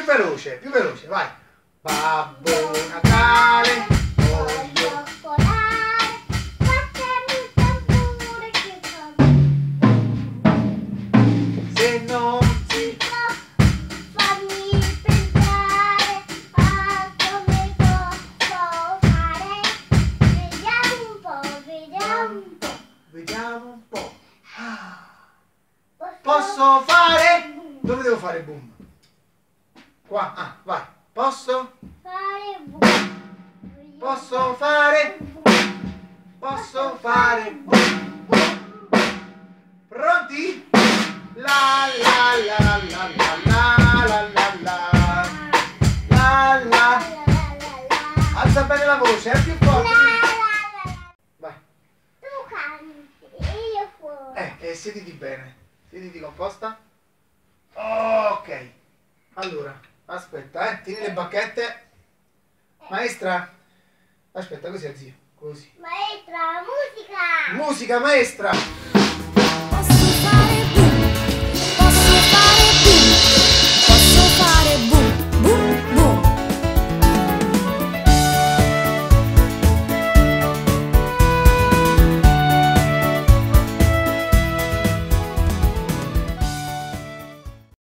più veloce, vai. Babbo Natale, voglio volare, battermi il tamburo che fa se non si fammi pensare a come posso fare. Vediamo un po', vediamo un po'. vediamo un po'. Posso fare? Dove devo fare boom? Qua, ah, vai. Posso? fare boom. Posso fare? Posso fare boom? Pronti? La la la la la la la la la la la. Alza bene la voce, è più forte. Vai. Tu canti e io fuori. Siediti bene. Siediti composta. Ok. Allora, aspetta, tieni le bacchette. Maestra. Aspetta, così zio. Così. Maestra, musica! Musica, maestra.